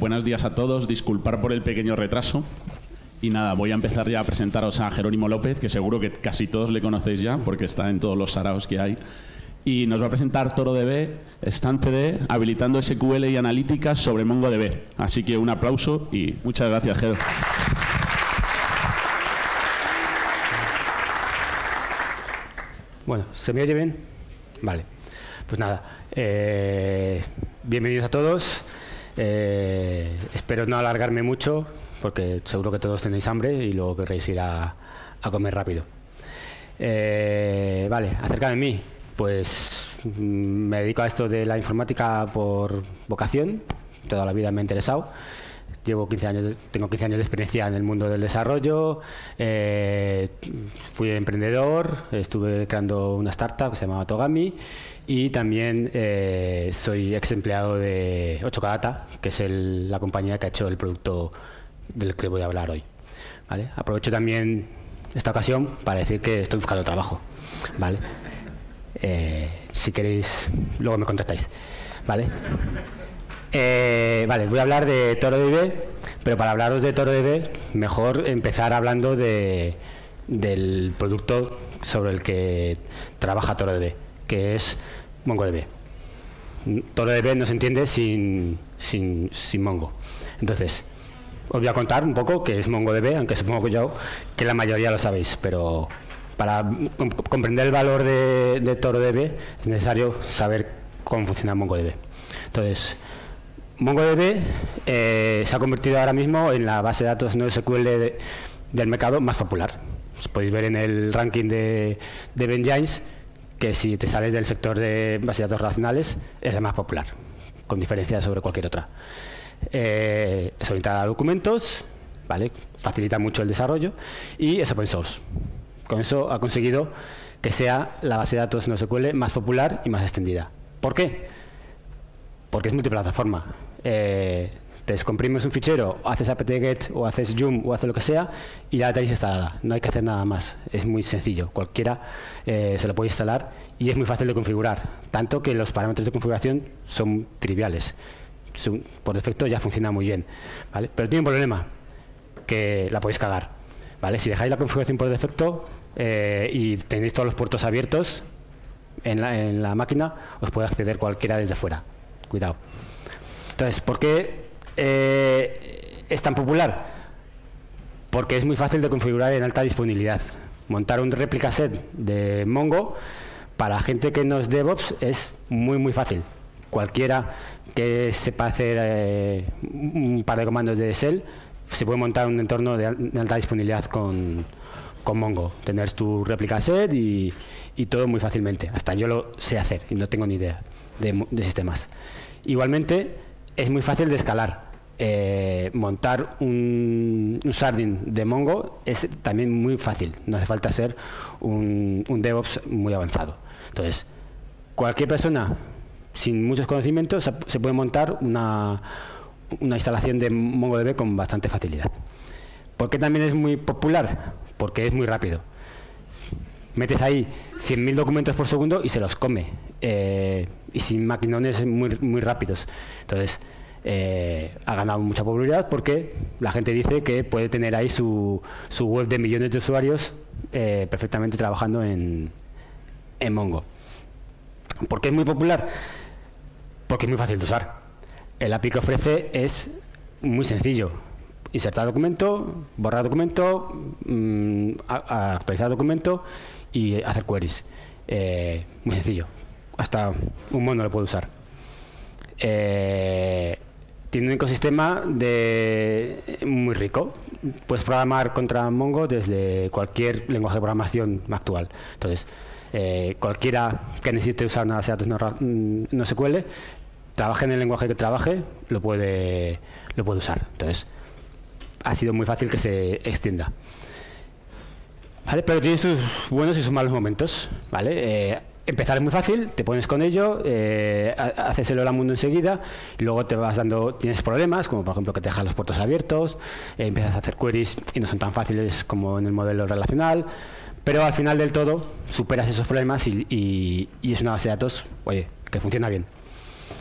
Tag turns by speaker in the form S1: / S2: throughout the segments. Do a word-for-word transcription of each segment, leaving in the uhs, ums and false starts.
S1: buenos días a todos. Disculpar por el pequeño retraso. Y nada, voy a empezar ya a presentaros a Jerónimo López, que seguro que casi todos le conocéis ya, porque está en todos los saraos que hay. Y nos va a presentar ToroDB, StampTD, habilitando S Q L y analíticas sobre MongoDB. Así que un aplauso y muchas gracias, Ger.
S2: Bueno, ¿se me oye bien? Vale. Pues nada, eh, bienvenidos a todos. Eh, espero no alargarme mucho, porque seguro que todos tenéis hambre y luego querréis ir a, a comer rápido. Eh, vale, acerca de mí. Pues me dedico a esto de la informática por vocación. Toda la vida me ha interesado. Llevo quince años, tengo quince años de experiencia en el mundo del desarrollo. Eh, fui emprendedor, estuve creando una startup que se llamaba Togami y también eh, soy ex empleado de ocho K Data, que es el, la compañía que ha hecho el producto del que voy a hablar hoy. ¿Vale? Aprovecho también esta ocasión para decir que estoy buscando trabajo. ¿Vale? Eh, si queréis, luego me contactáis. ¿Vale? Eh, vale, voy a hablar de ToroDB, pero para hablaros de ToroDB, mejor empezar hablando de, del producto sobre el que trabaja ToroDB, que es MongoDB. ToroDB no se entiende sin, sin, sin Mongo. Entonces, os voy a contar un poco qué es MongoDB, aunque supongo que yo que la mayoría lo sabéis, pero para comp comprender el valor de, de ToroDB es necesario saber cómo funciona MongoDB. Entonces, MongoDB eh, se ha convertido ahora mismo en la base de datos NoSQL de, del mercado más popular. Os podéis ver en el ranking de, de Ben James que si te sales del sector de bases de datos relacionales es la más popular, con diferencia sobre cualquier otra. Eh, es orientada a documentos, ¿vale? Facilita mucho el desarrollo y es open source. Con eso ha conseguido que sea la base de datos NoSQL más popular y más extendida. ¿Por qué? Porque es multiplataforma. Eh, te descomprimes un fichero, haces apt-get o haces yum o haces lo que sea y ya la tenéis instalada. No hay que hacer nada más. Es muy sencillo. Cualquiera eh, se lo puede instalar y es muy fácil de configurar. Tanto que los parámetros de configuración son triviales. Por defecto ya funciona muy bien, ¿vale? Pero tiene un problema, que la podéis cagar, ¿vale? Si dejáis la configuración por defecto eh, y tenéis todos los puertos abiertos en la, en la máquina, os puede acceder cualquiera desde fuera. Cuidado. Entonces, ¿por qué eh, es tan popular? Porque es muy fácil de configurar en alta disponibilidad. Montar un réplica set de Mongo para gente que no es DevOps es muy, muy fácil. Cualquiera que sepa hacer eh, un par de comandos de shell se puede montar un entorno de, de alta disponibilidad con, con Mongo. Tener tu réplica set y, y todo muy fácilmente. Hasta yo lo sé hacer y no tengo ni idea de, de sistemas. Igualmente, es muy fácil de escalar. Eh, montar un, un sharding de Mongo es también muy fácil. No hace falta ser un, un DevOps muy avanzado. Entonces, cualquier persona sin muchos conocimientos se, se puede montar una, una instalación de MongoDB con bastante facilidad. ¿Por qué también es muy popular? Porque es muy rápido. Metes ahí cien mil documentos por segundo y se los come. Eh, y sin maquinones muy, muy rápidos. Entonces, eh, ha ganado mucha popularidad porque la gente dice que puede tener ahí su, su web de millones de usuarios eh, perfectamente trabajando en, en Mongo. ¿Por qué es muy popular? Porque es muy fácil de usar. El A P I que ofrece es muy sencillo. Insertar documento, borrar documento, mmm, actualizar documento y hacer queries. Eh, muy sencillo. Hasta un mono lo puede usar. Eh, tiene un ecosistema de, muy rico. Puedes programar contra Mongo desde cualquier lenguaje de programación actual. Entonces, eh, cualquiera que necesite usar una base de datos no, no S Q L, trabaje en el lenguaje que trabaje, lo puede, lo puede usar. Entonces, ha sido muy fácil que se extienda. ¿Vale? Pero tiene sus buenos y sus malos momentos. ¿Vale? Eh, empezar es muy fácil, te pones con ello, eh, haces el hola mundo enseguida, y luego te vas dando, tienes problemas, como por ejemplo que te dejan los puertos abiertos, eh, empiezas a hacer queries y no son tan fáciles como en el modelo relacional, pero al final del todo superas esos problemas y, y, y es una base de datos, oye, que funciona bien.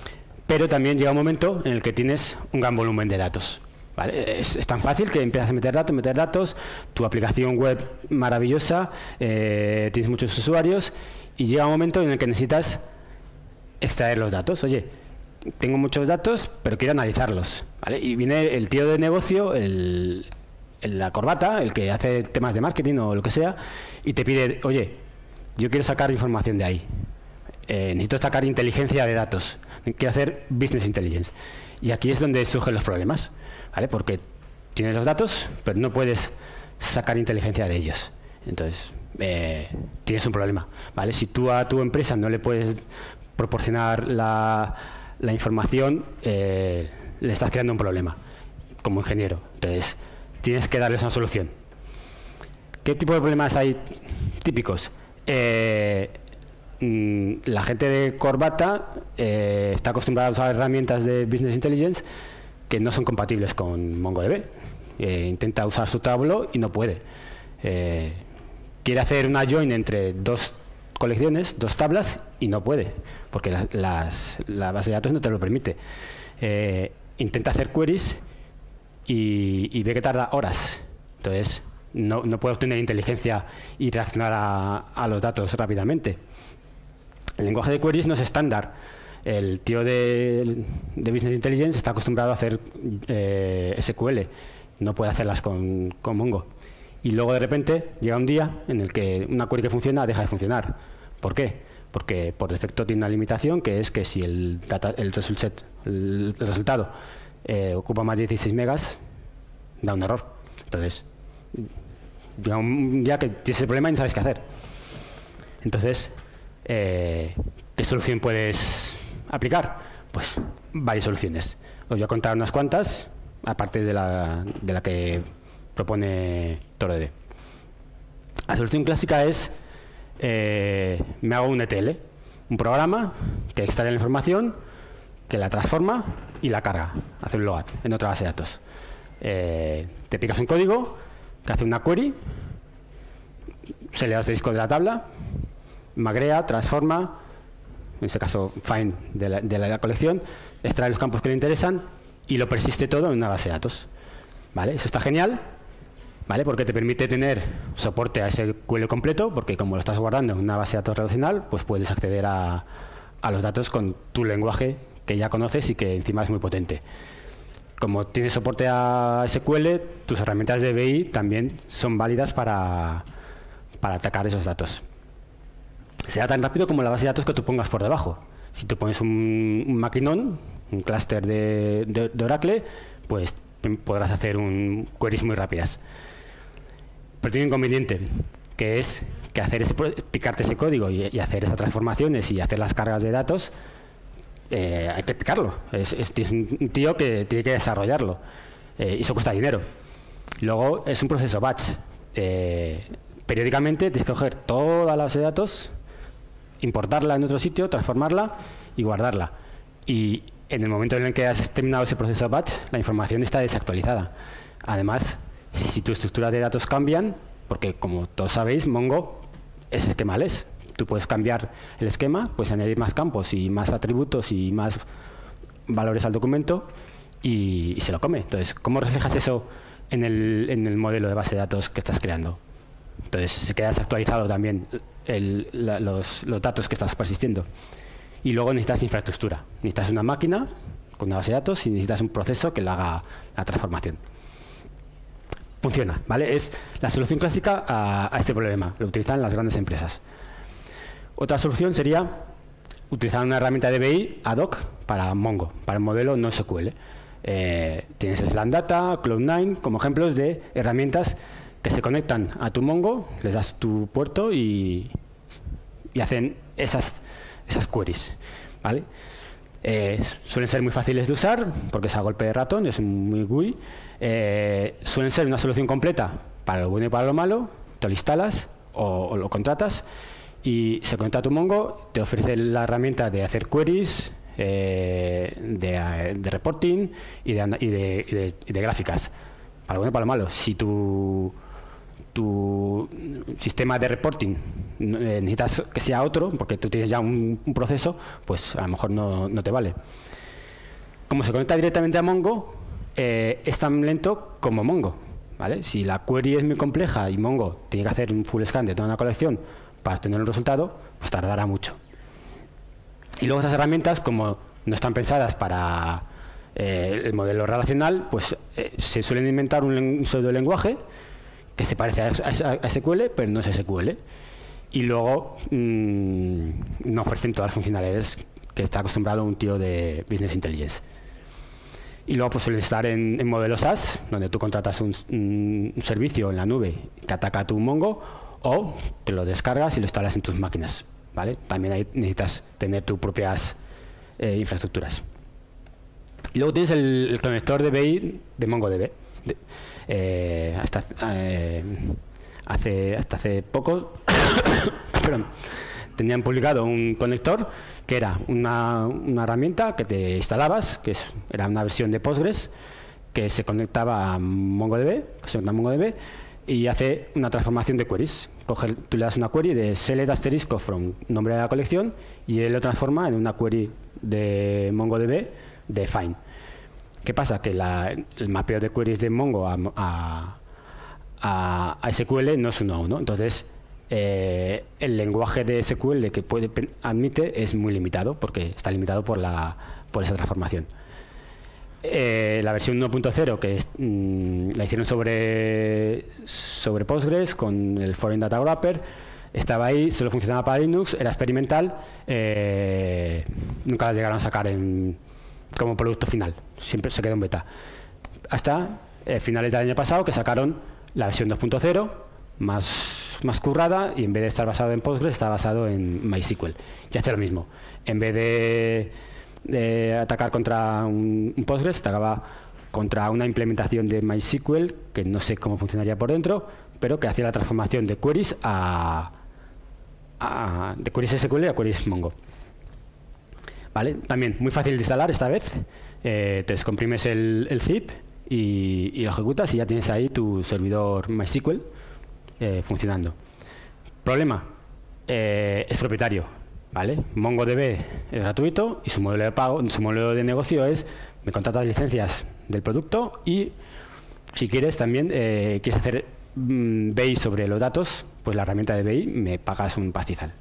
S2: pero también llega un momento en el que tienes un gran volumen de datos. ¿Vale? Es, es tan fácil que empiezas a meter datos, meter datos, tu aplicación web maravillosa, eh, tienes muchos usuarios y llega un momento en el que necesitas extraer los datos. Oye, tengo muchos datos, pero quiero analizarlos. ¿Vale? Y viene el tío de negocio, el, el, la corbata, el que hace temas de marketing o lo que sea, y te pide, oye, yo quiero sacar información de ahí. Eh, necesito sacar inteligencia de datos. Quiero hacer business intelligence. Y aquí es donde surgen los problemas. ¿Vale? Porque tienes los datos, pero no puedes sacar inteligencia de ellos. Entonces, eh, tienes un problema. ¿Vale? Si tú a tu empresa no le puedes proporcionar la, la información, eh, le estás creando un problema como ingeniero. Entonces, tienes que darles una solución. ¿Qué tipo de problemas hay típicos? Eh, mm, la gente de corbata eh, está acostumbrada a usar herramientas de business intelligence que no son compatibles con MongoDB. Eh, intenta usar su Tableau y no puede. Eh, quiere hacer una join entre dos colecciones, dos tablas, y no puede, porque la, las, la base de datos no te lo permite. Eh, intenta hacer queries y, y ve que tarda horas. Entonces, no, no puede obtener inteligencia y reaccionar a, a los datos rápidamente. El lenguaje de queries no es estándar. El tío de, de Business Intelligence está acostumbrado a hacer eh, S Q L, no puede hacerlas con, con Mongo. Y luego de repente llega un día en el que una query que funciona deja de funcionar. ¿Por qué? Porque por defecto tiene una limitación, que es que si el, data, el, result set, el, el resultado eh, ocupa más de dieciséis megas, da un error. Entonces, llega un día que tienes ese problema y no sabes qué hacer. Entonces, eh, ¿qué solución puedes aplicar? Pues varias soluciones. Os voy a contar unas cuantas, aparte de la, de la que propone ToroDB. La solución clásica es, eh, me hago un E T L, un programa que extrae la información, que la transforma y la carga, hace un load en otra base de datos. Eh, te picas un código que hace una query, se le da el disco de la tabla, magrea, transforma, en este caso find de la, de la colección, extrae los campos que le interesan y lo persiste todo en una base de datos. ¿Vale? Eso está genial, ¿vale? Porque te permite tener soporte a ese Q L completo, porque como lo estás guardando en una base de datos relacional, pues puedes acceder a, a los datos con tu lenguaje que ya conoces y que encima es muy potente. Como tienes soporte a S Q L, tus herramientas de B I también son válidas para, para atacar esos datos. Será tan rápido como la base de datos que tú pongas por debajo. Si tú pones un, un maquinón, un clúster de, de, de Oracle, pues podrás hacer un, queries muy rápidas. Pero tiene un inconveniente, que es que hacer ese, picarte ese código y, y hacer esas transformaciones y hacer las cargas de datos, eh, hay que picarlo. Es, es, es un tío que tiene que desarrollarlo. Eh, y eso cuesta dinero. Luego es un proceso batch. Eh, periódicamente tienes que coger toda la base de datos, importarla en otro sitio, transformarla y guardarla. Y en el momento en el que has terminado ese proceso batch, la información está desactualizada. Además, si, si tus estructuras de datos cambian, porque como todos sabéis, Mongo es esquemales. Tú puedes cambiar el esquema, puedes añadir más campos y más atributos y más valores al documento y, y se lo come. Entonces, ¿cómo reflejas eso en el, en el modelo de base de datos que estás creando? Entonces, se queda desactualizado también el, la, los, los datos que estás persistiendo. Y luego necesitas infraestructura. Necesitas una máquina con una base de datos y necesitas un proceso que le haga la transformación. Funciona, ¿vale? Es la solución clásica a, a este problema. Lo utilizan las grandes empresas. Otra solución sería utilizar una herramienta de B I ad hoc para Mongo, para el modelo no S Q L. Eh, tienes Slamdata, Cloud nine como ejemplos de herramientas que se conectan a tu Mongo, les das tu puerto y, y hacen esas, esas queries, ¿vale? Eh, suelen ser muy fáciles de usar porque es a golpe de ratón, es muy G U I. Eh, suelen ser una solución completa para lo bueno y para lo malo. Te lo instalas o, o lo contratas y se conecta a tu Mongo, te ofrece la herramienta de hacer queries, eh, de, de reporting y de, y, de, y, de, y de gráficas, para lo bueno y para lo malo. Si tu tu sistema de reporting eh, necesitas que sea otro, porque tú tienes ya un, un proceso, pues a lo mejor no, no te vale. como se conecta directamente a Mongo, eh, es tan lento como Mongo, ¿vale? Si la query es muy compleja y Mongo tiene que hacer un full scan de toda una colección para obtener un resultado, pues tardará mucho. Y luego esas herramientas, como no están pensadas para eh, el modelo relacional, pues eh, se suelen inventar un, un pseudo lenguaje que se parece a, a, a S Q L, pero no es S Q L. Y luego mmm, no ofrecen todas las funcionalidades que está acostumbrado un tío de Business Intelligence. Y luego pues suele estar en, en modelos SaaS, donde tú contratas un, un servicio en la nube que ataca a tu Mongo, o te lo descargas y lo instalas en tus máquinas, ¿vale? También ahí necesitas tener tus propias eh, infraestructuras. Y luego tienes el, el conector D B I de MongoDB. De, eh, hasta, eh, hace, hasta hace poco perdón, tenían publicado un conector que era una, una herramienta que te instalabas, que es, era una versión de Postgres que se conectaba a MongoDB, que se conecta a MongoDB y hace una transformación de queries. Coge, tú le das una query de select asterisco from nombre de la colección y él lo transforma en una query de MongoDB de find. ¿Qué pasa? Que la, el mapeo de queries de Mongo a, a, a, a S Q L no es uno a uno. Entonces, eh, el lenguaje de S Q L que puede, admite es muy limitado, porque está limitado por, la, por esa transformación. Eh, la versión uno punto cero, que es, mmm, la hicieron sobre, sobre Postgres, con el Foreign Data Wrapper, estaba ahí, solo funcionaba para Linux, era experimental, eh, nunca la llegaron a sacar en, como producto final, siempre se quedó en beta. Hasta eh, finales del año pasado, que sacaron la versión dos punto cero, más, más currada, y en vez de estar basado en Postgres, está basado en MySQL. Y hace lo mismo. En vez de, de atacar contra un, un Postgres, atacaba contra una implementación de MySQL, que no sé cómo funcionaría por dentro, pero que hacía la transformación de queries a, a de queries S Q L a queries Mongo. ¿Vale? También muy fácil de instalar esta vez. Eh, te descomprimes el, el zip y, y lo ejecutas y ya tienes ahí tu servidor MySQL eh, funcionando. Problema, eh, es propietario, ¿vale? MongoDB es gratuito y su modelo de pago, su modelo de negocio es: me contratas licencias del producto y si quieres también eh, quieres hacer mm, B I sobre los datos, pues la herramienta de B I me pagas un pastizal.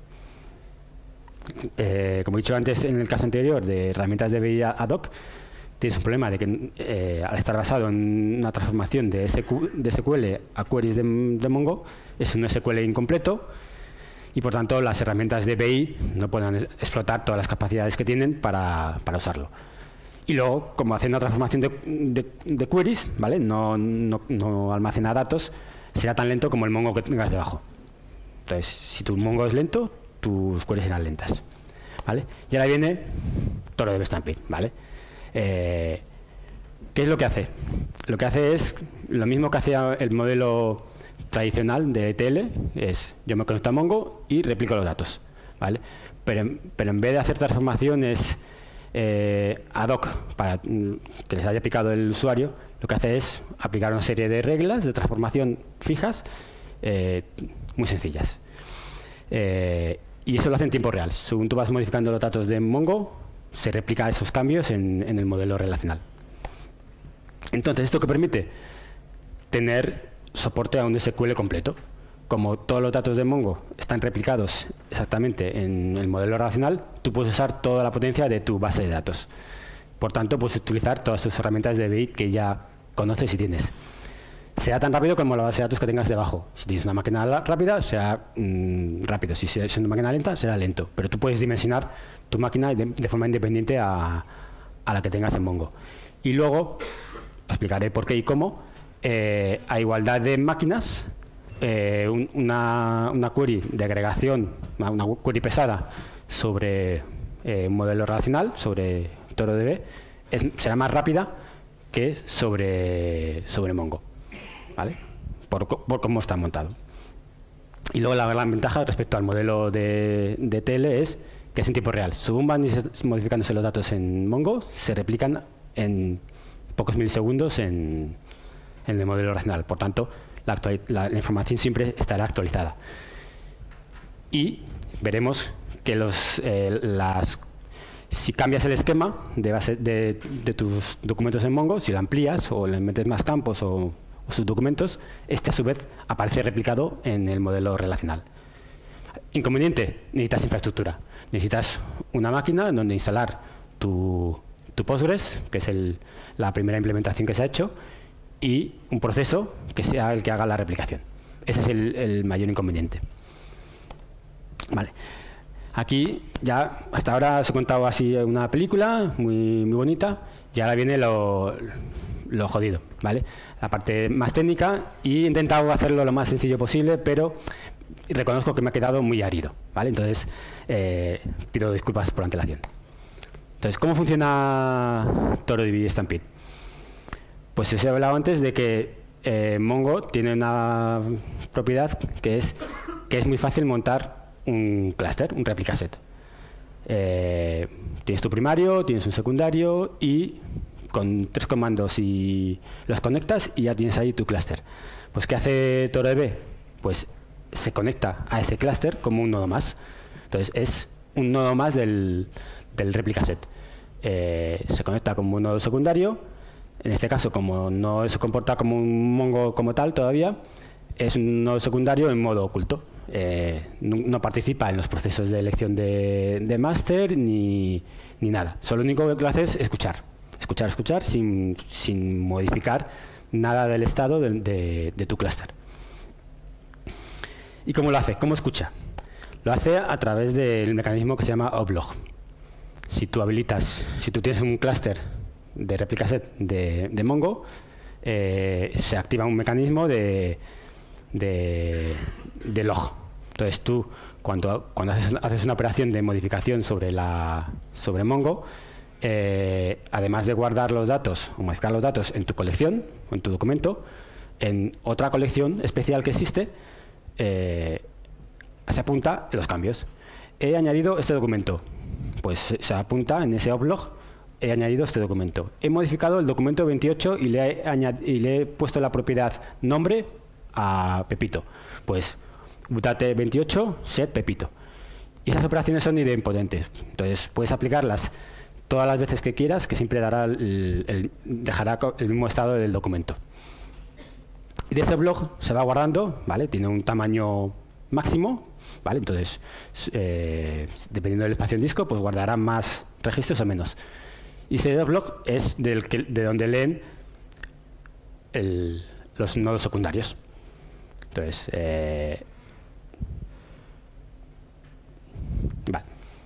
S2: Eh, como he dicho antes en el caso anterior de herramientas de B I ad hoc, tienes un problema de que eh, al estar basado en una transformación de, S Q, de S Q L a queries de, de Mongo, es un S Q L incompleto y por tanto las herramientas de B I no pueden explotar todas las capacidades que tienen para, para usarlo. Y luego, como hace una transformación de, de, de queries, ¿vale? no, no, no almacena datos, será tan lento como el Mongo que tengas debajo. Entonces, si tu Mongo es lento, tus queries serán lentas, ¿vale? Y ahora viene ToroDB Stampede, ¿vale? Eh, ¿Qué es lo que hace? Lo que hace es lo mismo que hacía el modelo tradicional de E T L, es yo me conecto a Mongo y replico los datos, ¿vale? Pero, pero en vez de hacer transformaciones eh, ad hoc para que les haya aplicado el usuario, lo que hace es aplicar una serie de reglas de transformación fijas eh, muy sencillas. Eh, y eso lo hace en tiempo real. Según tú vas modificando los datos de Mongo, se replica esos cambios en, en el modelo relacional. Entonces, ¿esto qué permite? Tener soporte a un S Q L completo. Como todos los datos de Mongo están replicados exactamente en el modelo relacional, tú puedes usar toda la potencia de tu base de datos. Por tanto, puedes utilizar todas tus herramientas de B I que ya conoces y tienes. Sea tan rápido como la base de datos que tengas debajo. Si tienes una máquina rápida, será mmm, rápido. Si es una máquina lenta, será lento. Pero tú puedes dimensionar tu máquina de, de forma independiente a, a la que tengas en Mongo. Y luego, explicaré por qué y cómo, eh, a igualdad de máquinas, eh, un, una, una query de agregación, una query pesada sobre eh, un modelo relacional, sobre ToroDB, es, será más rápida que sobre, sobre Mongo. ¿Vale? Por, por cómo está montado. Y luego la gran ventaja respecto al modelo de, de E T L es que es en tiempo real. Según van modificándose los datos en Mongo, se replican en pocos milisegundos en, en el modelo relacional. Por tanto, la, la, la información siempre estará actualizada. Y veremos que los, eh, las, Si cambias el esquema de, base de, de tus documentos en Mongo, si lo amplías o le metes más campos o, o sus documentos, este a su vez aparece replicado en el modelo relacional. Inconveniente, necesitas infraestructura. Necesitas una máquina donde instalar tu, tu Postgres, que es el, la primera implementación que se ha hecho, y un proceso que sea el que haga la replicación. Ese es el, el mayor inconveniente. Vale. Aquí ya hasta ahora os he contado así una película muy, muy bonita y ahora viene lo, lo jodido, ¿vale? La parte más técnica, y he intentado hacerlo lo más sencillo posible, pero reconozco que me ha quedado muy árido, ¿vale? Entonces eh, pido disculpas por antelación. Entonces, ¿cómo funciona ToroDB Stampede? Pues os he hablado antes de que eh, Mongo tiene una propiedad que es que es muy fácil montar un clúster, un replica set. Eh, tienes tu primario, tienes un secundario y con tres comandos y los conectas y ya tienes ahí tu clúster. Pues ¿qué hace ToroDB? Pues se conecta a ese clúster como un nodo más. Entonces es un nodo más del, del replica set. Eh, se conecta como un nodo secundario. En este caso, como no se comporta como un Mongo como tal todavía, es un nodo secundario en modo oculto. Eh, no, no participa en los procesos de elección de, de máster ni, ni nada. Solo lo único que hace es escuchar. Escuchar, escuchar sin, sin modificar nada del estado de, de, de tu clúster. ¿Y cómo lo hace? ¿Cómo escucha? Lo hace a través del mecanismo que se llama oplog. Si tú habilitas, si tú tienes un clúster de replica set de, de Mongo, eh, se activa un mecanismo de, de, de log. Entonces tú, cuando, cuando haces, haces una operación de modificación sobre, la, sobre Mongo, eh, además de guardar los datos o modificar los datos en tu colección o en tu documento, en otra colección especial que existe, eh, se apunta los cambios. He añadido este documento, pues se apunta en ese oplog. He añadido este documento. He modificado el documento veintiocho y le he, y le he puesto la propiedad nombre a Pepito. Pues utate veintiocho set Pepito. Y esas operaciones son idempotentes. Entonces puedes aplicarlas todas las veces que quieras, que siempre dará el, el, dejará el mismo estado del documento. Y de ese blog se va guardando, ¿vale? Tiene un tamaño máximo, ¿vale? Entonces, eh, dependiendo del espacio en disco, pues guardará más registros o menos. Y ese blog es del que, de donde leen el, los nodos secundarios. Entonces, eh, vale.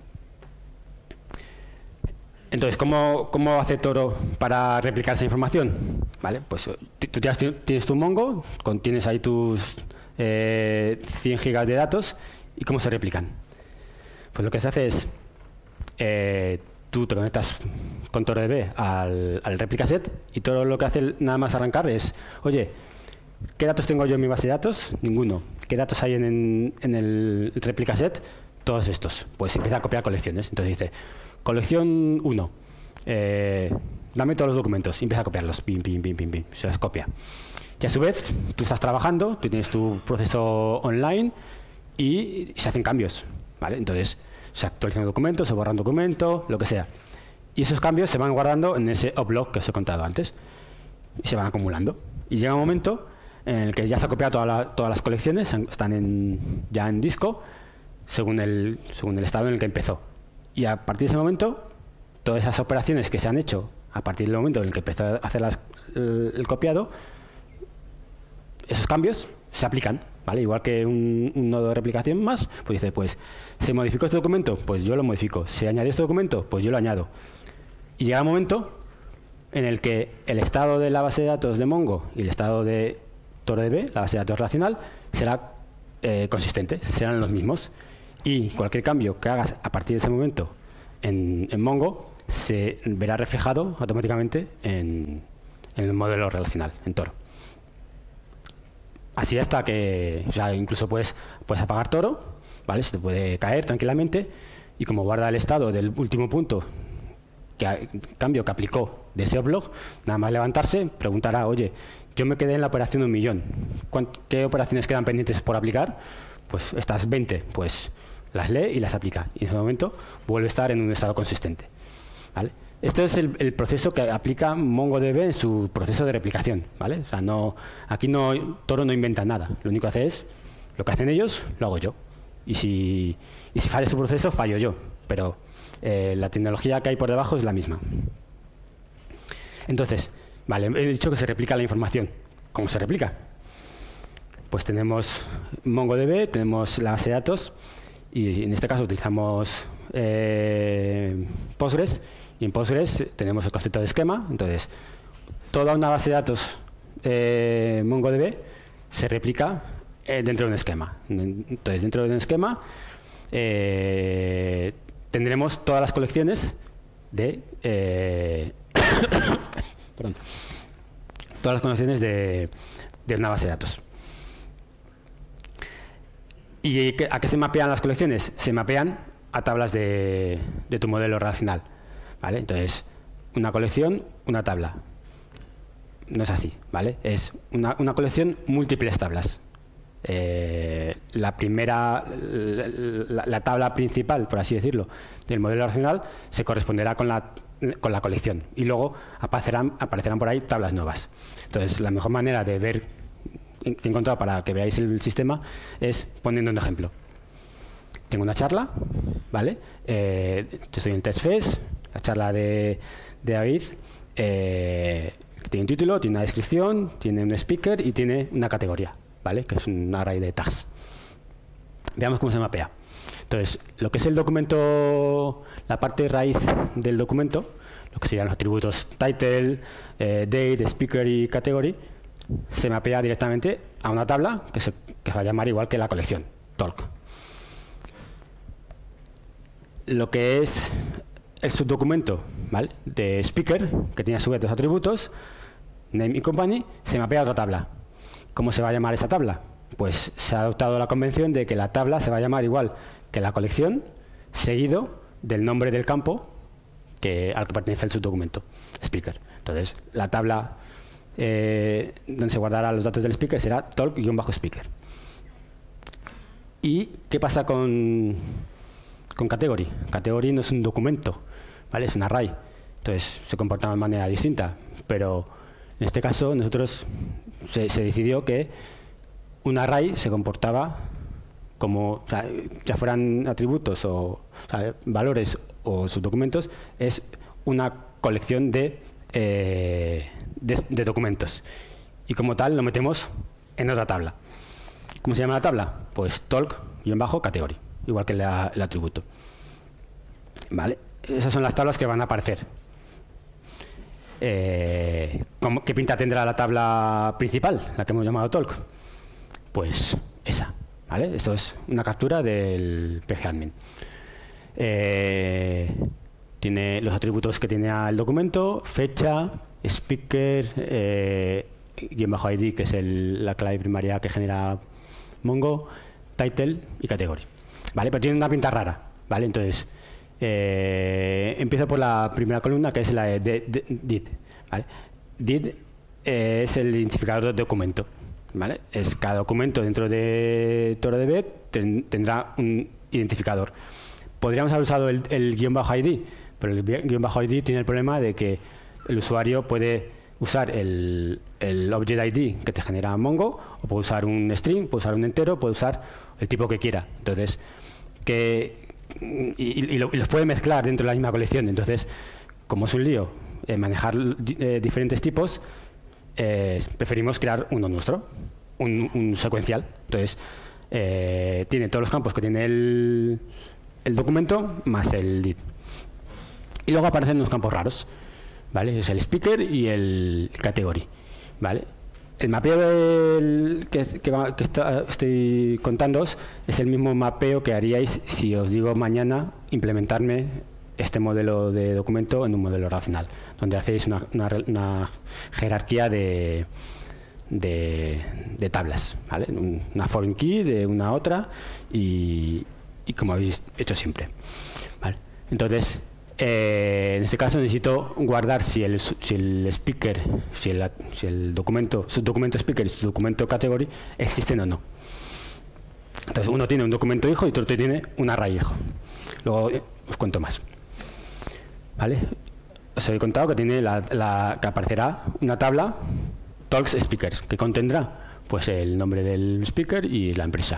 S2: Entonces, ¿cómo, ¿cómo hace Toro para replicar esa información? Vale, pues tú tienes, tienes tu Mongo, tienes ahí tus eh, cien gigas de datos, ¿y cómo se replican? Pues lo que se hace es, eh, tú te conectas con ToroDB al, al replica set y todo lo que hace nada más arrancar es, oye, ¿qué datos tengo yo en mi base de datos? Ninguno. ¿Qué datos hay en, en, en el replica set? Todos estos. Pues empieza a copiar colecciones. Entonces dice, colección uno, eh, dame todos los documentos. Y empieza a copiarlos. Pim, pim, pim, pim, pim. Se los copia. Y a su vez, tú estás trabajando, tú tienes tu proceso online y se hacen cambios, ¿vale? Entonces, se actualizan documentos, se borran documentos, lo que sea. Y esos cambios se van guardando en ese oplog que os he contado antes. Y se van acumulando. Y llega un momento en el que ya se ha copiado toda la, todas las colecciones, están en, ya en disco, según el, según el estado en el que empezó. Y a partir de ese momento, todas esas operaciones que se han hecho a partir del momento en el que empezó a hacer las, el, el copiado, esos cambios se aplican, ¿vale? Igual que un, un nodo de replicación más, pues dice, pues, ¿se modificó este documento? Pues yo lo modifico. ¿Se añadió este documento? Pues yo lo añado. Y llega un momento en el que el estado de la base de datos de Mongo y el estado de ToroDB, la base de datos relacional, será eh, consistente, serán los mismos. Y cualquier cambio que hagas a partir de ese momento en, en Mongo se verá reflejado automáticamente en, en el modelo relacional, en Toro. Así hasta que, o sea, incluso puedes, puedes apagar Toro, ¿vale? Se te puede caer tranquilamente y como guarda el estado del último punto, que cambio que aplicó de ese oplog, nada más levantarse, preguntará, oye, yo me quedé en la operación de un millón, ¿qué operaciones quedan pendientes por aplicar? Pues estas veinte, pues las lee y las aplica. Y en ese momento vuelve a estar en un estado consistente. ¿vale? Esto es el, el proceso que aplica MongoDB en su proceso de replicación, ¿vale? O sea, no, aquí no, Toro no inventa nada. Lo único que hace es, lo que hacen ellos, lo hago yo. Y si, y si falla su proceso, fallo yo. Pero eh, la tecnología que hay por debajo es la misma. Entonces, vale, he dicho que se replica la información. ¿Cómo se replica? Pues tenemos MongoDB, tenemos la base de datos, y en este caso utilizamos eh, Postgres, y en Postgres tenemos el concepto de esquema. Entonces, toda una base de datos eh, MongoDB se replica eh, dentro de un esquema. Entonces, dentro de un esquema eh, tendremos todas las colecciones de eh, perdón, todas las colecciones de, de una base de datos. ¿Y a qué se mapean las colecciones? Se mapean a tablas de, de tu modelo relacional, ¿vale? Entonces, una colección, una tabla. No es así, ¿vale? Es una, una colección, múltiples tablas. Eh, la primera, la, la tabla principal, por así decirlo, del modelo relacional se corresponderá con la, con la colección. Y luego aparecerán, aparecerán por ahí tablas nuevas. Entonces, la mejor manera de ver que he encontrado para que veáis el sistema es poniendo un ejemplo. Tengo una charla, ¿vale? Eh, estoy en TestFest, la charla de, de David, eh, tiene un título, tiene una descripción, tiene un speaker y tiene una categoría, ¿vale? Que es un array de tags. Veamos cómo se mapea. Entonces, lo que es el documento, la parte raíz del documento, lo que serían los atributos title, eh, date, speaker y category, se mapea directamente a una tabla que se, que se va a llamar igual que la colección, talk. Lo que es el subdocumento, ¿vale?, de speaker, que tiene a su vez dos atributos, name y company, se mapea a otra tabla. ¿Cómo se va a llamar esa tabla? Pues se ha adoptado la convención de que la tabla se va a llamar igual que la colección, seguido del nombre del campo que, al que pertenece el subdocumento, speaker. Entonces, la tabla Eh, donde se guardará los datos del speaker será talk-speaker. ¿Y qué pasa con, con category? Category no es un documento, ¿vale? Es un array. Entonces se comporta de manera distinta, pero en este caso nosotros se, se decidió que un array se comportaba como, o sea, ya fueran atributos o, o sea, valores o subdocumentos, es una colección de Eh, de, de documentos, y como tal lo metemos en otra tabla. ¿Cómo se llama la tabla? Pues talk-category, igual que la, el atributo, ¿vale? Esas son las tablas que van a aparecer. Eh, ¿cómo, ¿Qué pinta tendrá la tabla principal, la que hemos llamado talk? Pues esa, ¿vale? Esto es una captura del pgadmin. Eh, Tiene los atributos que tiene el documento, fecha, speaker, eh, guión bajo I D, que es el, la clave primaria que genera Mongo, title y category. ¿Vale? Pero tiene una pinta rara, ¿vale? Entonces, eh, empiezo por la primera columna, que es la de, de, de did, ¿vale? Did eh, es el identificador del documento, ¿vale? Es cada documento dentro de ToroDB ten, tendrá un identificador. Podríamos haber usado el, el guión bajo I D, pero el guión bajo I D tiene el problema de que el usuario puede usar el, el object I D que te genera Mongo, o puede usar un string, puede usar un entero, puede usar el tipo que quiera. Entonces, que, y, y, lo, y los puede mezclar dentro de la misma colección. Entonces, como es un lío eh, manejar eh, diferentes tipos, eh, preferimos crear uno nuestro, un, un secuencial. Entonces, eh, tiene todos los campos que tiene el, el documento más el did. Y luego aparecen unos campos raros, ¿vale? Es el speaker y el category, ¿vale? El mapeo del, que, que, va, que está, estoy contándoos es el mismo mapeo que haríais si os digo mañana implementarme este modelo de documento en un modelo relacional, donde hacéis una, una, una jerarquía de, de, de tablas, ¿vale? Una foreign key de una a otra y, y como habéis hecho siempre, ¿vale? Entonces, Eh, en este caso necesito guardar si el, si el speaker, si el, si el documento, su documento speaker y su documento category existen o no. Entonces uno tiene un documento hijo y otro tiene un array hijo. Luego eh, os cuento más, ¿vale? os he contado que, tiene la, la, que aparecerá una tabla Talks Speakers, que contendrá pues, el nombre del speaker y la empresa.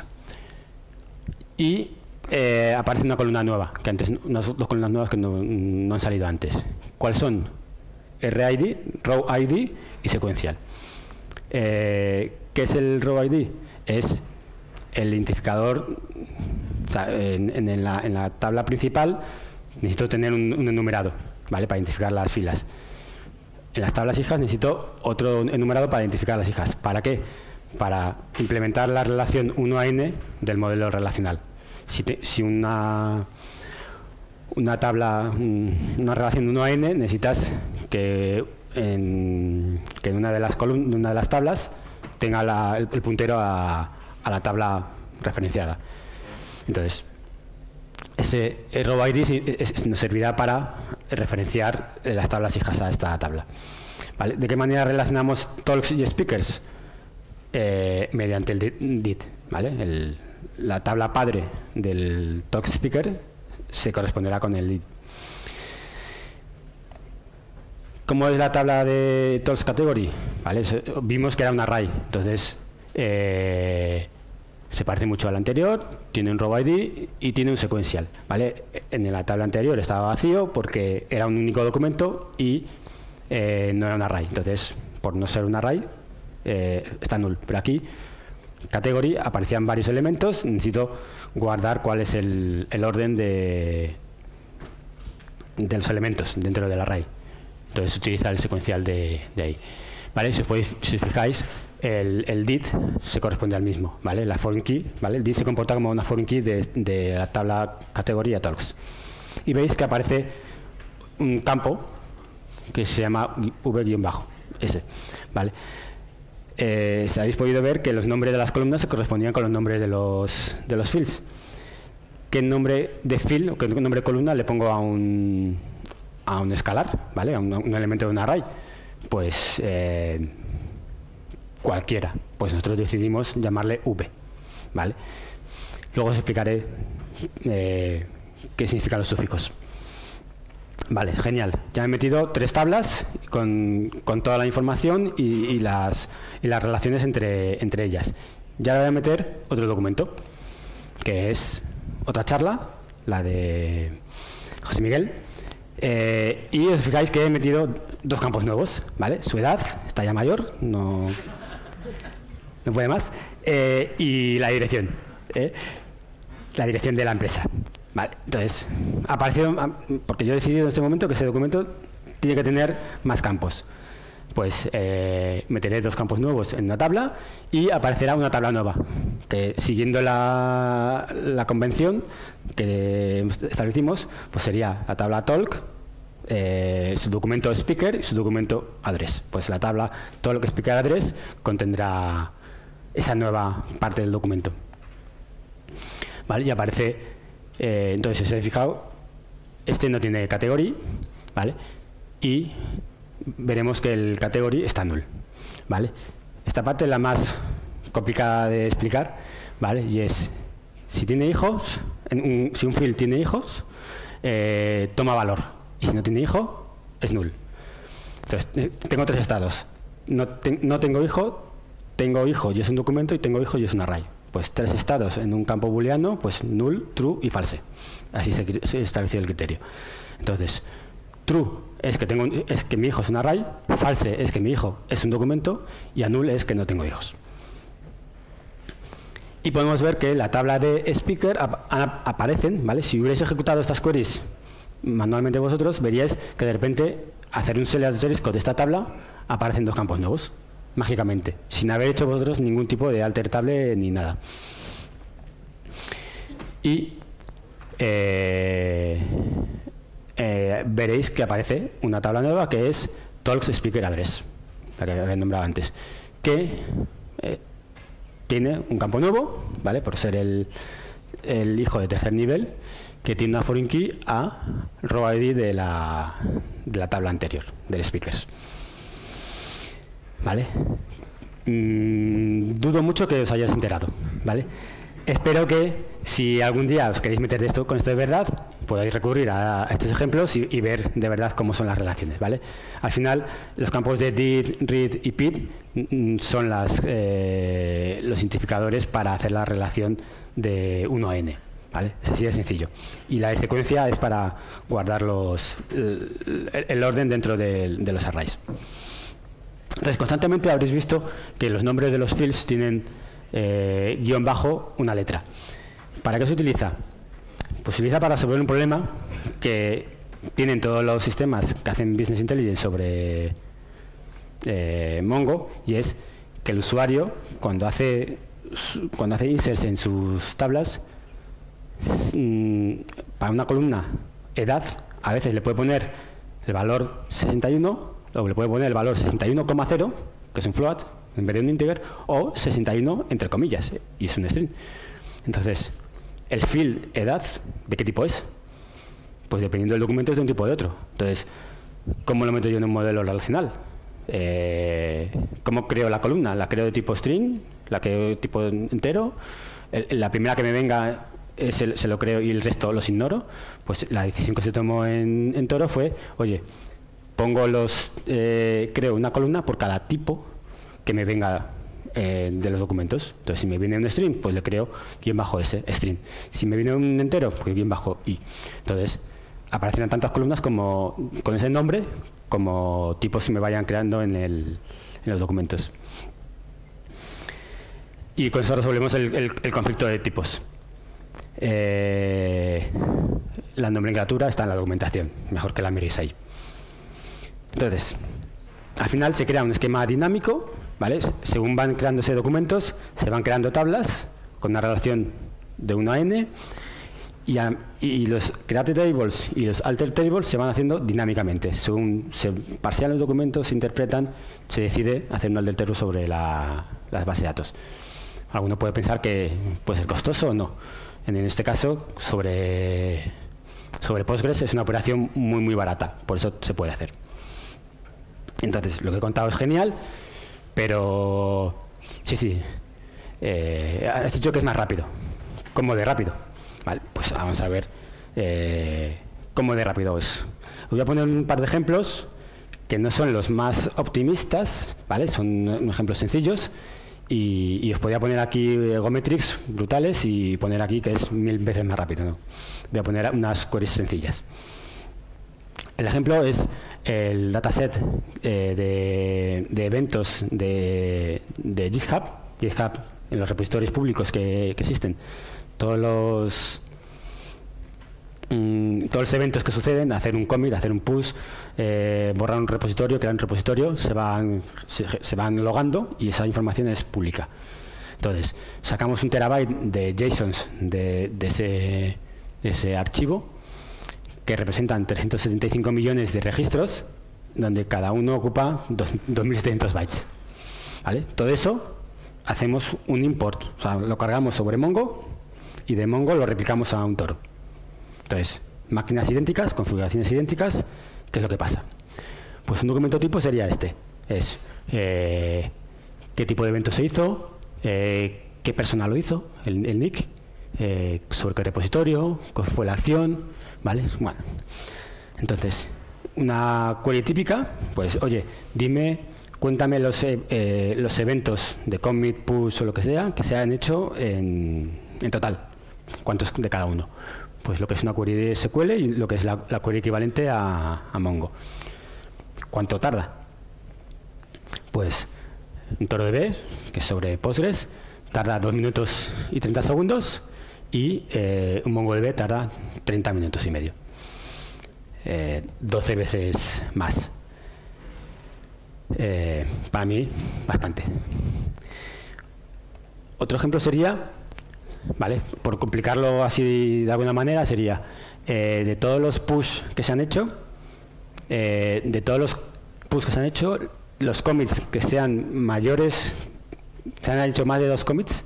S2: Y eh, aparece una columna nueva, que antes, unas dos columnas nuevas que no, no han salido antes. ¿Cuáles son? R I D, Row I D y secuencial. Eh, ¿Qué es el Row I D? Es el identificador. O sea, en, en, la, en la tabla principal necesito tener un, un enumerado, ¿vale? Para identificar las filas. En las tablas hijas necesito otro enumerado para identificar las hijas. ¿Para qué? Para implementar la relación uno a n del modelo relacional. Si, te, si una, una tabla, una relación uno a n, necesitas que en, que en una de las columnas, una de las tablas tenga la, el, el puntero a, a la tabla referenciada. Entonces, ese Row I D nos servirá para referenciar las tablas hijas a esta tabla. ¿Vale? ¿De qué manera relacionamos talks y speakers? Eh, mediante el D I T. ¿Vale? El, la tabla padre del talk speaker se corresponderá con el D I T. ¿Cómo es la tabla de talks category? ¿Vale? Vimos que era un array. Entonces, eh, se parece mucho al anterior, tiene un row I D y tiene un sequential, ¿vale? En la tabla anterior estaba vacío porque era un único documento y eh, no era un array. Entonces, por no ser un array, eh, está null. Pero aquí, category, aparecían varios elementos, necesito guardar cuál es el, el orden de, de los elementos dentro del array. Entonces, utiliza el secuencial de, de ahí. ¿Vale? Si os, podéis, si os fijáis, el, el D I T se corresponde al mismo, ¿vale? La foreign key, ¿vale? El D I T se comporta como una foreign key de, de la tabla categoría talks. Y veis que aparece un campo que se llama v-s, ¿vale? Eh, si habéis podido ver que los nombres de las columnas se correspondían con los nombres de los, de los fields. ¿Qué nombre de field o qué nombre de columna le pongo a un, a un escalar, ¿vale? A un, un elemento de un array? Pues eh, cualquiera. Pues nosotros decidimos llamarle v, ¿vale? Luego os explicaré eh, qué significan los sufijos. Vale, genial. Ya he metido tres tablas con, con toda la información y, y, las, y las relaciones entre, entre ellas. Ya le voy a meter otro documento, que es otra charla, la de José Miguel. Eh, y os fijáis que he metido dos campos nuevos, ¿vale? Su edad, está ya mayor, no, no puede más, eh, y la dirección, ¿eh? La dirección de la empresa. Vale, entonces, apareció, porque yo he decidido en este momento que ese documento tiene que tener más campos. Pues eh, meteré dos campos nuevos en una tabla y aparecerá una tabla nueva, que siguiendo la, la convención que establecimos, pues sería la tabla talk, eh, su documento speaker y su documento address. Pues la tabla talk speaker address contendrá esa nueva parte del documento. Vale, y aparece, eh, entonces si os habéis fijado, este no tiene category, ¿vale? Y veremos que el category está null, ¿vale? Esta parte es la más complicada de explicar, ¿vale? Y es, si tiene hijos, en un, si un field tiene hijos, eh, toma valor. Y si no tiene hijo, es null. Entonces, eh, tengo tres estados. No, te, no tengo hijo, tengo hijo y es un documento, y tengo hijo y es un array. Pues tres estados en un campo booleano, pues null, true y false. Así se, se estableció el criterio. Entonces, true es que, tengo, es que mi hijo es un array, false es que mi hijo es un documento y a null es que no tengo hijos. Y podemos ver que la tabla de speaker ap ap aparecen, ¿vale? Si hubierais ejecutado estas queries manualmente vosotros, veríais que de repente hacer un select asterisco de esta tabla aparecen dos campos nuevos, mágicamente, sin haber hecho vosotros ningún tipo de alter table ni nada. Y eh, Eh, veréis que aparece una tabla nueva que es talks speaker address, la que había nombrado antes, que eh, tiene un campo nuevo, ¿vale? Por ser el, el hijo de tercer nivel, que tiene una foreign key a row I D de la, de la tabla anterior, del speakers. ¿Vale? Mm, dudo mucho que os hayáis enterado, ¿vale? Espero que si algún día os queréis meter de esto, con esto de verdad, podéis recurrir a estos ejemplos y, y ver de verdad cómo son las relaciones, ¿vale? Al final, los campos de did, read y pip mm, son las, eh, los identificadores para hacer la relación de uno a n, ¿vale? Es así de sencillo. Y la de secuencia es para guardar los, el, el orden dentro de, de los arrays. Entonces, constantemente habréis visto que los nombres de los fields tienen eh, guión bajo una letra. ¿Para qué se utiliza? Pues se utiliza para resolver un problema que tienen todos los sistemas que hacen Business Intelligence sobre eh, Mongo, y es que el usuario, cuando hace, cuando hace inserts en sus tablas, mmm, para una columna edad, a veces le puede poner el valor sesenta y uno, o le puede poner el valor sesenta y uno coma cero, que es un float, en vez de un integer, o sesenta y uno entre comillas, y es un string. Entonces, el field edad, ¿de qué tipo es? Pues dependiendo del documento es de un tipo o de otro. Entonces, ¿cómo lo meto yo en un modelo relacional? Eh, ¿Cómo creo la columna? ¿La creo de tipo string? ¿La creo de tipo entero? El, la primera que me venga es el, se lo creo y el resto los ignoro. Pues la decisión que se tomó en, en Toro fue, oye, pongo los, eh, creo una columna por cada tipo que me venga eh, de los documentos. Entonces, si me viene un string, pues le creo guión bajo S, string. Si me viene un entero, pues guión bajo I. Entonces, aparecerán tantas columnas como con ese nombre, como tipos se me vayan creando en, el, en los documentos. Y con eso resolvemos el, el, el conflicto de tipos. Eh, la nomenclatura está en la documentación, mejor que la miréis ahí. Entonces, al final se crea un esquema dinámico, ¿vale? Según van creándose documentos, se van creando tablas con una relación de uno a n, y, a, y los create tables y los alter tables se van haciendo dinámicamente. Según se parsean los documentos, se interpretan, se decide hacer un alter table sobre la, las bases de datos. Alguno puede pensar que puede ser costoso o no. En este caso, sobre, sobre Postgres es una operación muy, muy barata, por eso se puede hacer. Entonces, lo que he contado es genial, pero sí, sí, eh, has dicho que es más rápido. ¿Cómo de rápido? Vale, pues vamos a ver eh, cómo de rápido es. Os voy a poner un par de ejemplos que no son los más optimistas, ¿vale? Son ejemplos sencillos, y, y os podría poner aquí Gometrics brutales y poner aquí que es mil veces más rápido, ¿no? Voy a poner unas queries sencillas. El ejemplo es el dataset eh, de, de eventos de, de GitHub, GitHub en los repositorios públicos que, que existen. Todos los, mmm, todos los eventos que suceden, hacer un commit, hacer un push, eh, borrar un repositorio, crear un repositorio, se van, se, se van logando y esa información es pública. Entonces, sacamos un terabyte de JSONs de, de ese, ese archivo, que representan trescientos setenta y cinco millones de registros, donde cada uno ocupa dos mil setecientos bytes. ¿Vale? Todo eso hacemos un import, o sea, lo cargamos sobre Mongo y de Mongo lo replicamos a un Toro. Entonces, máquinas idénticas, configuraciones idénticas, ¿qué es lo que pasa? Pues un documento tipo sería este. Es eh, qué tipo de evento se hizo, eh, qué persona lo hizo, el, el nick, eh, sobre qué repositorio, cuál fue la acción, ¿vale? Bueno, entonces, una query típica, pues, oye, dime, cuéntame los, eh, los eventos de commit, push o lo que sea, que se han hecho en, en total. ¿Cuántos de cada uno? Pues lo que es una query de S Q L y lo que es la, la query equivalente a, a Mongo. ¿Cuánto tarda? Pues en ToroDB, que es sobre Postgres, tarda dos minutos y treinta segundos, y eh, un MongoDB tarda treinta minutos y medio. Eh, doce veces más. Eh, para mí, bastante. Otro ejemplo sería, ¿vale? Por complicarlo así de alguna manera, sería eh, de todos los push que se han hecho, eh, de todos los push que se han hecho, los commits que sean mayores, se han hecho más de dos commits,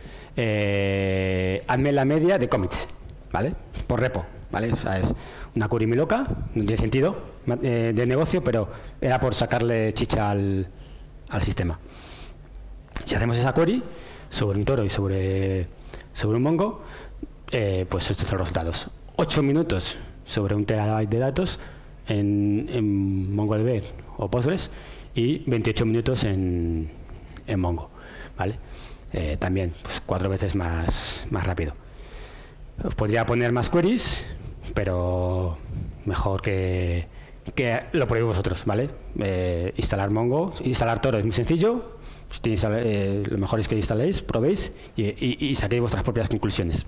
S2: eh, hazme la media de commits, ¿vale? Por repo, ¿vale? O sea, es una query muy loca, no tiene sentido eh, de negocio, pero era por sacarle chicha al, al sistema. Si hacemos esa query sobre un Toro y sobre, sobre un Mongo, eh, pues estos son los resultados. ocho minutos sobre un terabyte de datos en, en MongoDB o Postgres y veintiocho minutos en, en Mongo, ¿vale? Eh, también pues, cuatro veces más, más rápido. Os podría poner más queries, pero mejor que, que lo probéis vosotros, ¿vale? Eh, instalar Mongo, instalar Toro es muy sencillo. Eh, lo mejor es que instaléis, probéis y, y, y saquéis vuestras propias conclusiones.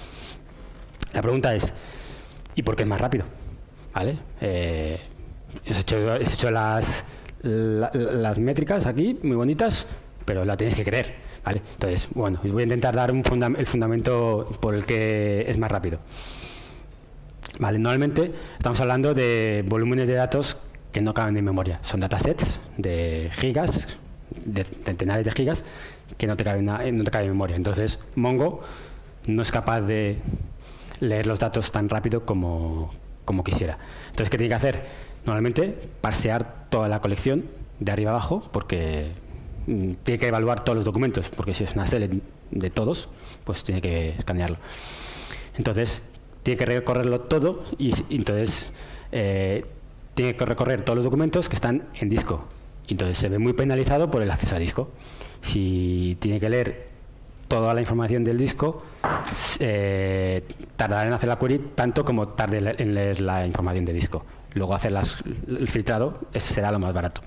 S2: La pregunta es, ¿y por qué es más rápido? ¿Vale? Eh, he hecho, he hecho las, la, las métricas aquí, muy bonitas, pero la tenéis que creer, ¿vale? Entonces, bueno, os voy a intentar dar un funda el fundamento por el que es más rápido. Vale, normalmente estamos hablando de volúmenes de datos que no caben en memoria. Son datasets de gigas, de centenares de gigas, que no te caben, no te caben en memoria. Entonces, Mongo no es capaz de leer los datos tan rápido como, como quisiera. Entonces, ¿qué tiene que hacer? Normalmente, parsear toda la colección de arriba abajo, porque mm, tiene que evaluar todos los documentos, porque si es una serie de todos, pues tiene que escanearlo. Entonces, tiene que recorrerlo todo y, y entonces eh, tiene que recorrer todos los documentos que están en disco. Entonces, se ve muy penalizado por el acceso a disco. Si tiene que leer toda la información del disco, eh, tardará en hacer la query tanto como tarde en leer la información de disco. Luego hacer las, el filtrado ese será lo más barato.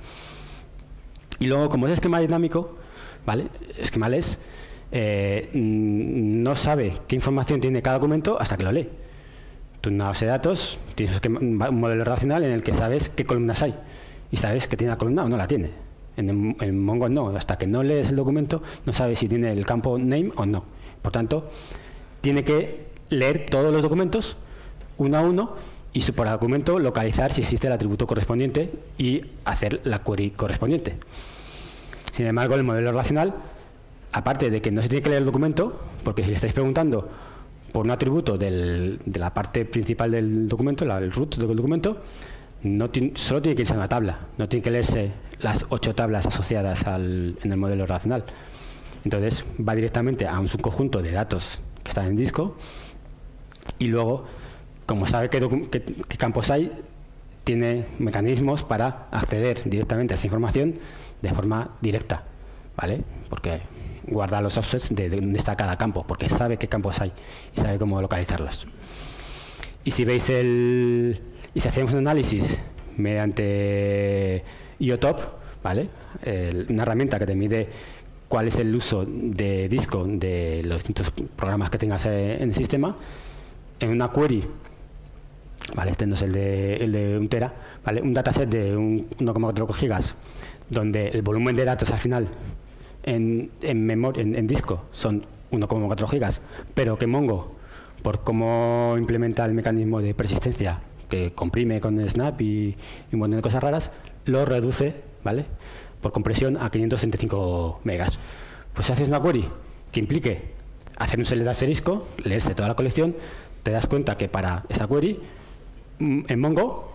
S2: Y luego, como es esquema dinámico, ¿vale? Esquemales, eh, no sabe qué información tiene cada documento hasta que lo lee. Tú en una base de datos tienes un modelo relacional en el que sabes qué columnas hay y sabes que tiene la columna o no la tiene. En, en Mongo no, hasta que no lees el documento no sabes si tiene el campo name o no. Por tanto, tiene que leer todos los documentos uno a uno y por el documento localizar si existe el atributo correspondiente y hacer la query correspondiente. Sin embargo, el modelo relacional, aparte de que no se tiene que leer el documento, porque si le estáis preguntando por un atributo del, de la parte principal del documento, la, el root del documento, no tiene, solo tiene que irse a una tabla, no tiene que leerse las ocho tablas asociadas al, en el modelo relacional. Entonces va directamente a un subconjunto de datos que están en disco y luego, como sabe qué, qué, qué campos hay, tiene mecanismos para acceder directamente a esa información de forma directa, ¿vale? Porque guarda los offsets de dónde está cada campo, porque sabe qué campos hay y sabe cómo localizarlos. Y si veis el... y si hacemos un análisis mediante I O Top, ¿vale? El, una herramienta que te mide cuál es el uso de disco de los distintos programas que tengas en el sistema, en una query, ¿vale? Este no es el de, el de un tera, ¿vale? Un dataset de uno coma cuatro gigas, donde el volumen de datos al final en, en, memoria, en, en disco son uno coma cuatro gigas, pero que Mongo, por cómo implementa el mecanismo de persistencia, que comprime con Snap y, y un montón de cosas raras, lo reduce, ¿vale? Por compresión a quinientos treinta y cinco megas. Pues si haces una query que implique hacer un select asterisco, leerse toda la colección, te das cuenta que para esa query, en Mongo,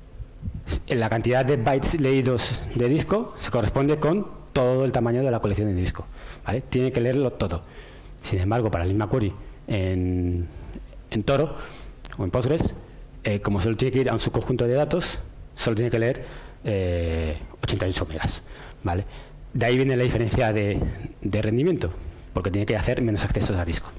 S2: la cantidad de bytes leídos de disco se corresponde con todo el tamaño de la colección de disco, ¿vale? Tiene que leerlo todo. Sin embargo, para la misma query en, en Toro o en Postgres, eh, como solo tiene que ir a un subconjunto de datos, solo tiene que leer eh, ochenta y ocho megas, ¿vale? De ahí viene la diferencia de, de rendimiento, porque tiene que hacer menos accesos a disco.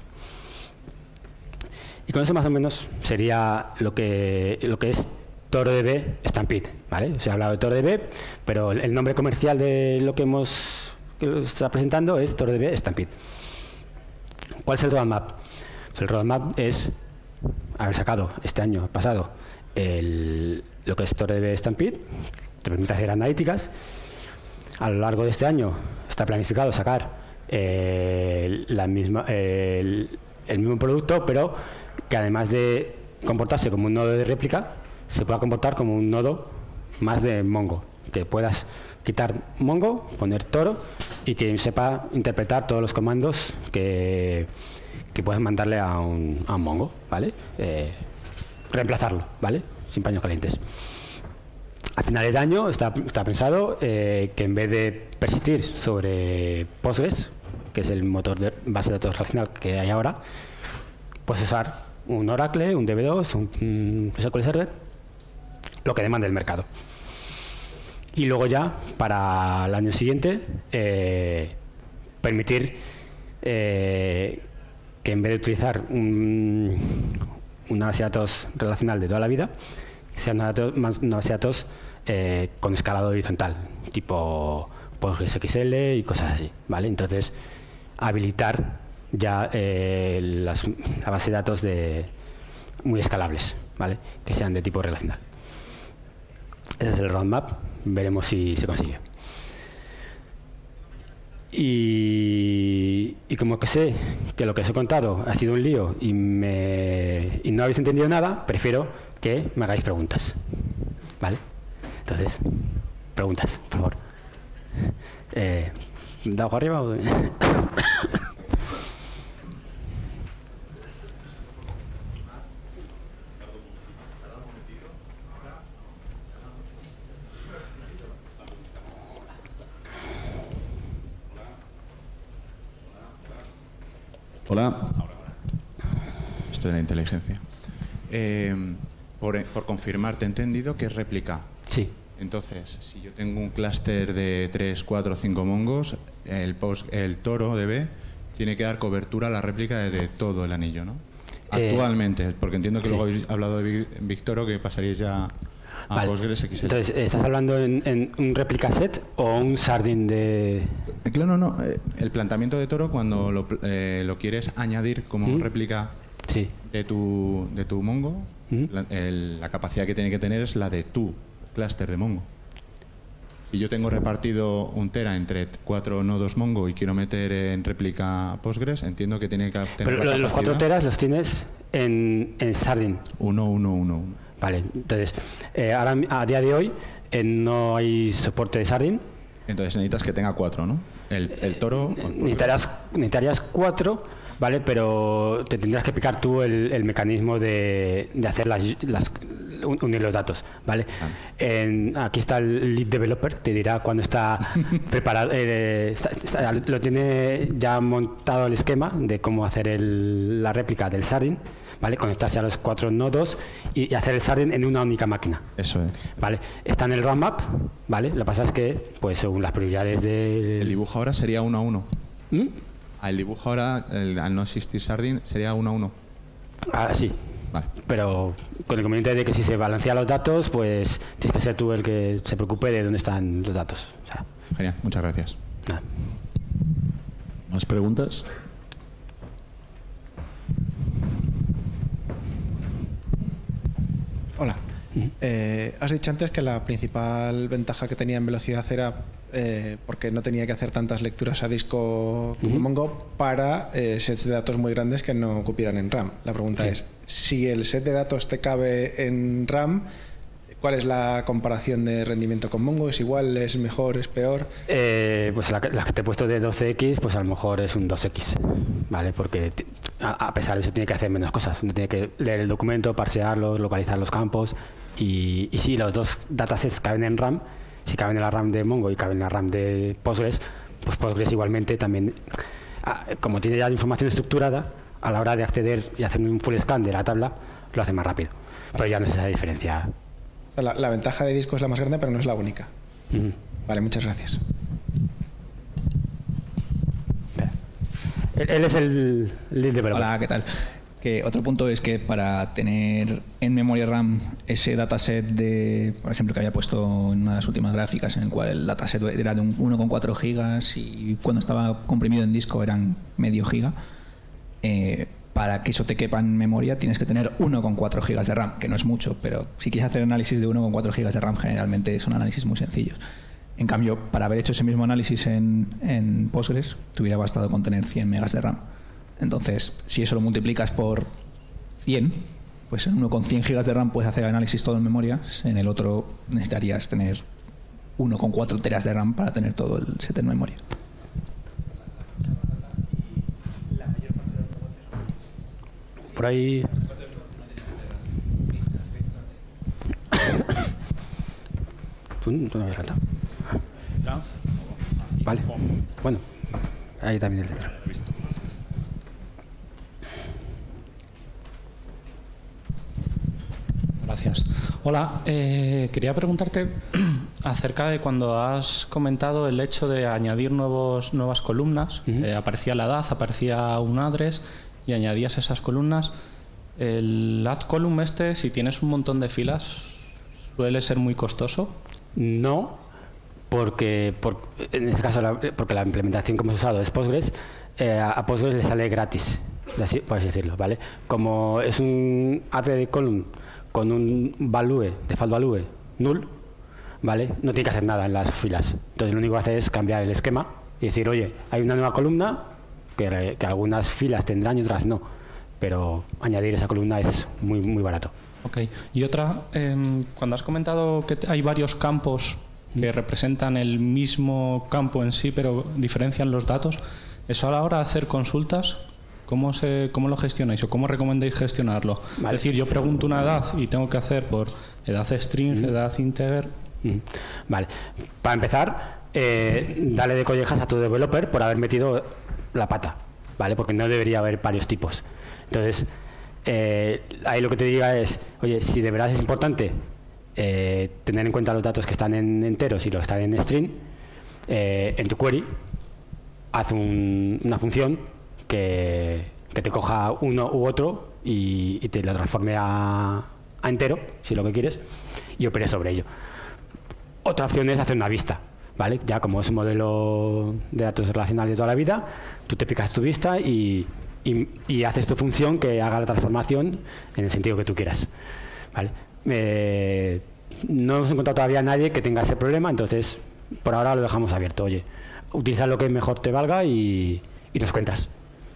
S2: Y con eso más o menos sería lo que, lo que es ToroDB Stampede, ¿vale? Se ha hablado de ToroDB, pero el nombre comercial de lo que hemos que lo está presentando es ToroDB Stampede. ¿Cuál es el roadmap? Pues el roadmap es haber sacado este año pasado el, lo que es ToroDB Stampede, te permite hacer analíticas. A lo largo de este año está planificado sacar eh, la misma, eh, el, el mismo producto, pero que además de comportarse como un nodo de réplica, se pueda comportar como un nodo más de Mongo, que puedas quitar Mongo, poner Toro y que sepa interpretar todos los comandos que, que puedes mandarle a un, a un Mongo, ¿vale? Eh, reemplazarlo, ¿vale? Sin paños calientes. A finales de año está, está pensado eh, que en vez de persistir sobre Postgres, que es el motor de base de datos relacional que hay ahora, puedes usar un Oracle, un D B dos, un, un S Q L Server, lo que demande el mercado. Y luego ya, para el año siguiente, eh, permitir eh, que en vez de utilizar un, una base de datos relacional de toda la vida, sea una, dato, una base de datos eh, con escalado horizontal, tipo PostgreSQL y cosas así, ¿vale? Entonces, habilitar ya eh, las, la base de datos de, muy escalables, ¿vale? Que sean de tipo relacional. Ese es el roadmap, veremos si se consigue. Y, y como que sé que lo que os he contado ha sido un lío y, me, y no habéis entendido nada, prefiero que me hagáis preguntas, ¿vale? Entonces, preguntas, por favor. Eh, ¿Da ojo arriba o...?
S1: Hola.
S3: Esto de la inteligencia. Eh, por, por confirmar, te he entendido que es réplica.
S2: Sí.
S3: Entonces, si yo tengo un clúster de tres, cuatro, cinco mongos, el, post, el toro D B tiene que dar cobertura a la réplica de, de todo el anillo, ¿no?
S2: Eh,
S3: Actualmente, porque entiendo que
S2: sí.
S3: luego habéis hablado de Victoro, que pasaríais ya a
S2: Vale.
S3: PostgreSQL.
S2: Entonces, ¿estás hablando en, en un réplica set o un sardine de...?
S3: Claro, no, no. El planteamiento de toro, cuando lo, eh, lo quieres añadir como
S2: ¿Mm?
S3: réplica
S2: Sí.
S3: de tu, de tu mongo,
S2: ¿Mm?
S3: la, el, la capacidad que tiene que tener es la de tu clúster de mongo. Si yo tengo repartido un tera entre cuatro nodos mongo y quiero meter en réplica Postgres, entiendo que tiene que tener
S2: Pero
S3: la
S2: lo- los cuatro
S3: capacidad.
S2: teras los tienes en, en sardine.
S3: Uno, uno, uno, uno.
S2: Vale, entonces, eh, ahora a día de hoy eh, no hay soporte de sardine.
S3: Entonces necesitas que tenga cuatro, ¿no? El, el toro...
S2: Necesitarías, necesitarías cuatro, ¿vale? Pero te tendrías que picar tú el, el mecanismo de, de hacer las, las unir los datos, ¿vale?
S3: Ah.
S2: En, aquí está el lead developer, te dirá cuando está preparado, eh, está- está- lo tiene ya montado el esquema de cómo hacer el- la réplica del sardine, ¿vale? Conectarse a los cuatro nodos y, y hacer el sardine en una única máquina.
S3: Eso es.
S2: ¿Vale? Está en el roadmap, ¿vale? Lo que pasa es que, pues según las prioridades del...
S3: El dibujo ahora sería uno a uno.
S2: ¿Mm?
S3: El dibujo ahora, el- al no existir Sardine, sería uno a uno.
S2: Ah, sí.
S3: Vale.
S2: Pero con el conveniente de que si se balancean los datos, pues tienes que ser tú el que se preocupe de dónde están los datos. O sea,
S3: Genial, muchas gracias.
S2: nada.
S1: ¿Más preguntas?
S4: Hola. Eh, has dicho antes que la principal ventaja que tenía en velocidad era eh, porque no tenía que hacer tantas lecturas a disco como
S2: Ujú.
S4: Mongo para eh, sets de datos muy grandes que no cupieran en RAM. La pregunta
S2: Sí.
S4: es, si el set de datos te cabe en RAM, ¿cuál es la comparación de rendimiento con Mongo? ¿Es igual, es mejor, es peor?
S2: Eh, pues la, que- la que te he puesto de doce equis, pues a lo mejor es un dos equis, ¿vale? Porque ti- a, a pesar de eso tiene que hacer menos cosas. No tiene que leer el documento, parsearlo, localizar los campos. Y, y si los dos datasets caben en RAM, si caben en la RAM de Mongo y caben en la RAM de Postgres, pues Postgres igualmente también, ah, como tiene ya información estructurada, a la hora de acceder y hacer un full scan de la tabla, lo hace más rápido. Pero ya no es esa diferencia.
S4: O sea, la, la ventaja de disco es la más grande, pero no es la única.
S2: Ujú.
S4: Vale, muchas gracias.
S2: Espera. Él, él es el lead developer.
S5: Hola, ¿qué tal? Que otro punto es que para tener en memoria RAM ese dataset de, por ejemplo, que había puesto en una de las últimas gráficas, en el cual el dataset era de un uno coma cuatro gigas y cuando estaba comprimido en disco eran medio giga, eh, para que eso te quepa en memoria tienes que tener uno coma cuatro gigas de RAM, que no es mucho, pero si quieres hacer análisis de uno coma cuatro gigas de RAM, generalmente son análisis muy sencillos. En cambio, para haber hecho ese mismo análisis en, en Postgres, te hubiera bastado con tener cien megas de RAM. Entonces, si eso lo multiplicas por cien, pues en uno con cien gigas de RAM puedes hacer análisis todo en memoria. En el otro necesitarías tener uno coma cuatro teras de RAM para tener todo el set en memoria.
S2: Por ahí. ¿Tú no habías saltado? Vale. Bueno, ahí también el centro.
S6: Hola, eh, quería preguntarte acerca de cuando has comentado el hecho de añadir nuevos, nuevas columnas. Uh-huh. eh, aparecía la edad, aparecía un address y añadías esas columnas. El add column este, si tienes un montón de filas, ¿suele ser muy costoso?
S2: No, porque por, en este caso la, porque la implementación que hemos usado es Postgres. Eh, a Postgres le sale gratis, así, por así decirlo, ¿vale? Como es un add column con un value, default value, null, ¿vale? No tiene que hacer nada en las filas. Entonces lo único que hace es cambiar el esquema y decir, oye, hay una nueva columna que, que algunas filas tendrán y otras no, pero añadir esa columna es muy, muy barato.
S6: Ok. Y otra, eh, cuando has comentado que hay varios campos que representan el mismo campo en sí, pero diferencian los datos, eso a la hora de hacer consultas, ¿cómo, se, cómo lo gestionáis o cómo recomendáis gestionarlo? Vale. Es decir, yo pregunto una edad y tengo que hacer por edad string, uh-huh. edad integer.
S2: Uh-huh. Vale. Para empezar, eh, dale de collejas a tu developer por haber metido la pata, ¿vale? Porque no debería haber varios tipos. Entonces, eh, ahí lo que te diría es, oye, si de verdad es importante eh, tener en cuenta los datos que están en enteros y los que están en string, eh, en tu query, haz un, una función que, que te coja uno u otro y, y te lo transforme a, a entero, si lo que quieres, y opere sobre ello. Otra opción es hacer una vista, ¿vale? Ya como es un modelo de datos relacionales de toda la vida, tú te picas tu vista y, y, y haces tu función que haga la transformación en el sentido que tú quieras, ¿vale? Eh, no hemos encontrado todavía a nadie que tenga ese problema, entonces por ahora lo dejamos abierto. Oye, utiliza lo que mejor te valga y, y nos cuentas.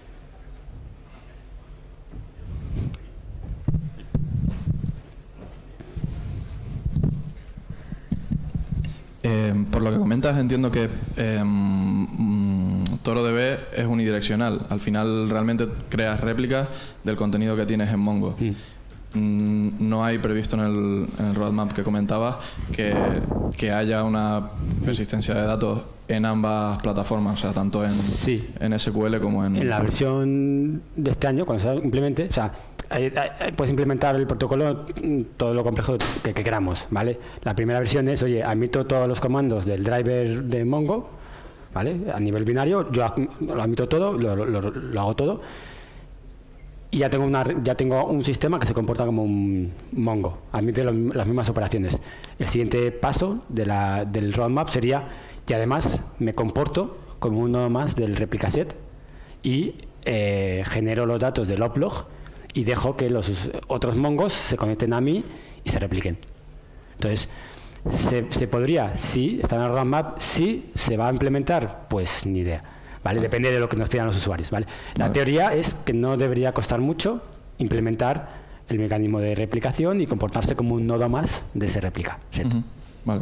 S7: Eh, por lo que comentas, entiendo que eh, mm, ToroDB es unidireccional. Al final realmente creas réplicas del contenido que tienes en Mongo. Mm. No hay previsto en el, en el roadmap que comentabas que, que haya una persistencia de datos en ambas plataformas, o sea, tanto en, sí. en S Q L como en...
S2: En la versión de este año, cuando se implemente, o sea, hay, hay, puedes implementar el protocolo todo lo complejo que, que queramos, ¿vale? La primera versión es, oye, admito todos los comandos del driver de Mongo, ¿vale? A nivel binario, yo lo admito todo, lo, lo, lo, lo hago todo. Y ya tengo, una, ya tengo un sistema que se comporta como un Mongo, admite lo, las mismas operaciones. El siguiente paso de la, del roadmap sería, y además me comporto como uno más del replica set y eh, genero los datos del oplog y dejo que los otros Mongos se conecten a mí y se repliquen. Entonces, ¿se, se podría? Sí, está en el roadmap. Sí, ¿se va a implementar? Pues ni idea. ¿Vale? Depende de lo que nos pidan los usuarios, ¿vale? La vale. teoría es que no debería costar mucho implementar el mecanismo de replicación y comportarse como un nodo más de ese replica set.
S7: Uh-huh. Vale.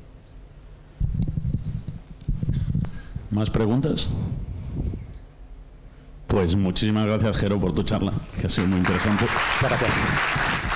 S1: ¿Más preguntas? Pues muchísimas gracias, Jero, por tu charla, que ha sido muy interesante.
S2: Gracias.